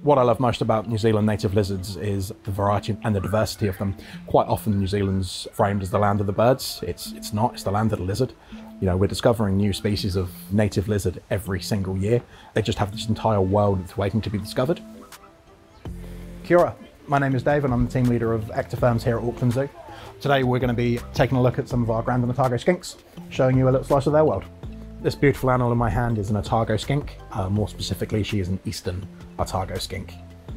What I love most about New Zealand native lizards is the variety and the diversity of them. Quite often New Zealand's framed as the land of the birds. It's not, it's the land of the lizard. You know, we're discovering new species of native lizard every single year. They just have this entire world that's waiting to be discovered. Kia ora. My name is Dave and I'm the team leader of ectotherms here at Auckland Zoo. Today we're going to be taking a look at some of our grand Otago skinks, showing you a little slice of their world. This beautiful animal in my hand is an Otago skink. More specifically, she is an eastern Otago skink.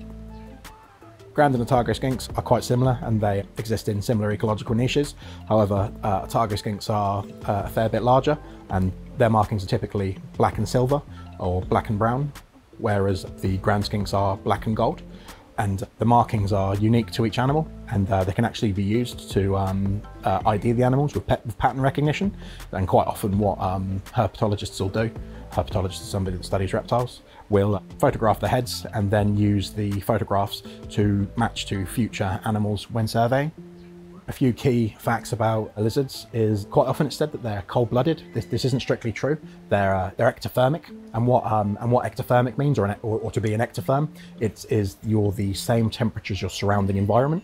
Grand and Otago skinks are quite similar and they exist in similar ecological niches. However, Otago skinks are a fair bit larger and their markings are typically black and silver or black and brown, whereas the grand skinks are black and gold. And the markings are unique to each animal and they can actually be used to ID the animals with pattern recognition. And quite often what herpetologists will do, herpetologist is somebody that studies reptiles, will photograph the heads and then use the photographs to match to future animals when surveying. A few key facts about lizards is quite often it's said that they're cold-blooded. This isn't strictly true. They're ectothermic, and what ectothermic means, or to be an ectotherm, you're the same temperature as your surrounding environment.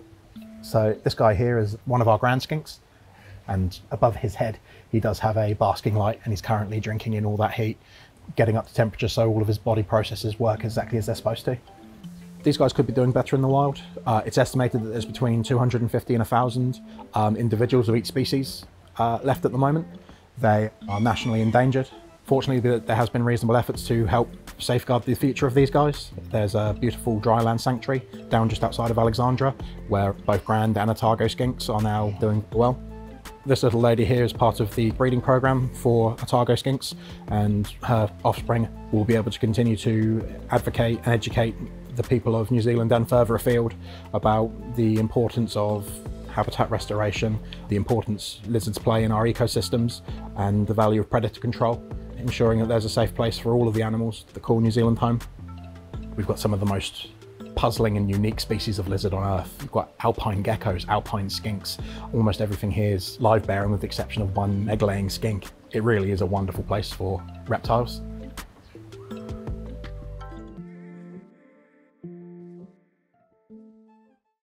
So this guy here is one of our grand skinks, and above his head he does have a basking light, and he's currently drinking in all that heat, getting up to temperature so all of his body processes work exactly as they're supposed to. These guys could be doing better in the wild. It's estimated that there's between 250 and 1,000 individuals of each species left at the moment. They are nationally endangered. Fortunately, there has been reasonable efforts to help safeguard the future of these guys. There's a beautiful dryland sanctuary down just outside of Alexandra, where both grand and Otago skinks are now doing well. This little lady here is part of the breeding program for Otago skinks, and her offspring will be able to continue to advocate and educate the people of New Zealand and further afield about the importance of habitat restoration, the importance lizards play in our ecosystems, and the value of predator control, ensuring that there's a safe place for all of the animals that call New Zealand home. We've got some of the most puzzling and unique species of lizard on Earth. We've got alpine geckos, alpine skinks. Almost everything here is live bearing with the exception of one egg-laying skink. It really is a wonderful place for reptiles.